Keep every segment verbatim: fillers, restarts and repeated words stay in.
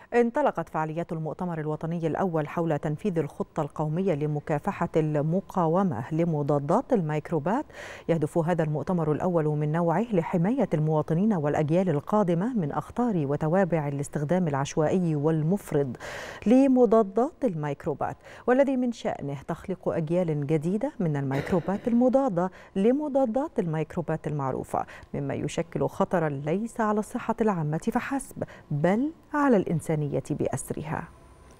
انطلقت فعاليات المؤتمر الوطني الأول حول تنفيذ الخطة القومية لمكافحة المقاومة لمضادات الميكروبات. يهدف هذا المؤتمر الأول من نوعه لحماية المواطنين والأجيال القادمة من أخطار وتوابع الاستخدام العشوائي والمفرط لمضادات الميكروبات، والذي من شأنه تخلق أجيال جديدة من الميكروبات المضادة لمضادات الميكروبات المعروفة، مما يشكل خطرا ليس على الصحة العامة فحسب بل على الإنسانية بأسرها.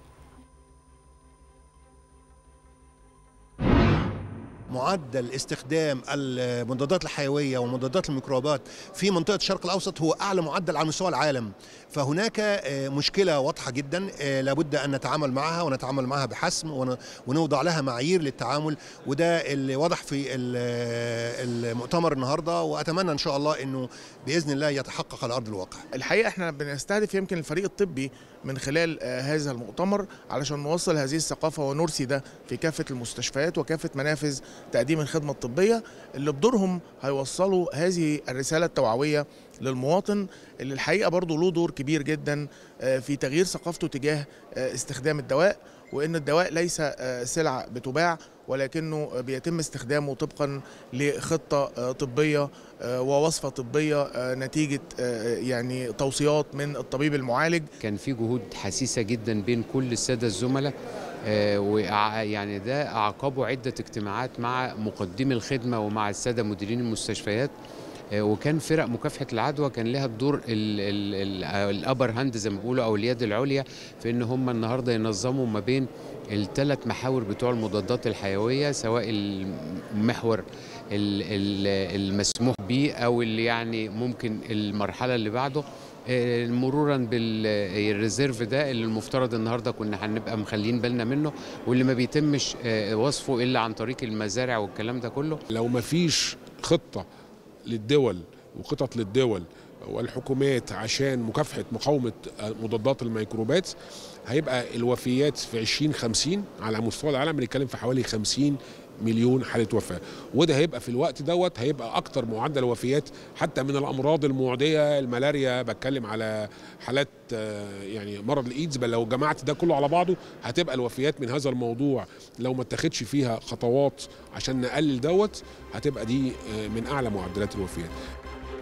معدل استخدام المضادات الحيوية ومضادات الميكروبات في منطقة الشرق الأوسط هو أعلى معدل على مستوى العالم، فهناك مشكلة واضحة جدا لابد أن نتعامل معها ونتعامل معها بحسم ونوضع لها معايير للتعامل، وده اللي واضح في المؤتمر النهاردة، وأتمنى إن شاء الله أنه بإذن الله يتحقق على أرض الواقع. الحقيقة احنا بنستهدف يمكن الفريق الطبي من خلال هذا المؤتمر علشان نوصل هذه الثقافة ونرسي ده في كافة المستشفيات وكافة منافذ تقديم الخدمة الطبية اللي بدورهم هيوصلوا هذه الرسالة التوعوية للمواطن، اللي الحقيقة برضو له دور كبير جدا في تغيير ثقافته تجاه استخدام الدواء، وإن الدواء ليس سلعة بتباع ولكنه بيتم استخدامه طبقا لخطة طبية ووصفة طبية نتيجة يعني توصيات من الطبيب المعالج. كان في جهود حسيسة جدا بين كل السادة الزملاء، ويعني ده أعقبه عدة اجتماعات مع مقدمي الخدمة ومع السادة مديرين المستشفيات، وكان فرق مكافحة العدوى كان لها الدور الأبر هاند زي ما بيقولوا أو اليد العليا في إن هم النهارده ينظموا ما بين الثلاث محاور بتوع المضادات الحيوية، سواء المحور المسموح به أو اللي يعني ممكن المرحلة اللي بعده، مرورا بالريزيرف ده اللي المفترض النهارده كنا هنبقى مخلين بالنا منه واللي ما بيتمش وصفه الا عن طريق المزارع والكلام ده كله. لو ما فيش خطه للدول وخطط للدول والحكومات عشان مكافحه مقاومه مضادات الميكروبات، هيبقى الوفيات في عشرين خمسين على مستوى العالم بنتكلم في حوالي خمسين مليون حالة وفاة، وده هيبقى في الوقت دوت هيبقى أكتر معدل وفيات حتى من الأمراض المعدية، الملاريا، بتكلم على حالات يعني مرض الإيدز، بل لو جمعت ده كله على بعضه هتبقى الوفيات من هذا الموضوع لو ما اتخذش فيها خطوات عشان نقلل دوت هتبقى دي من أعلى معدلات الوفيات.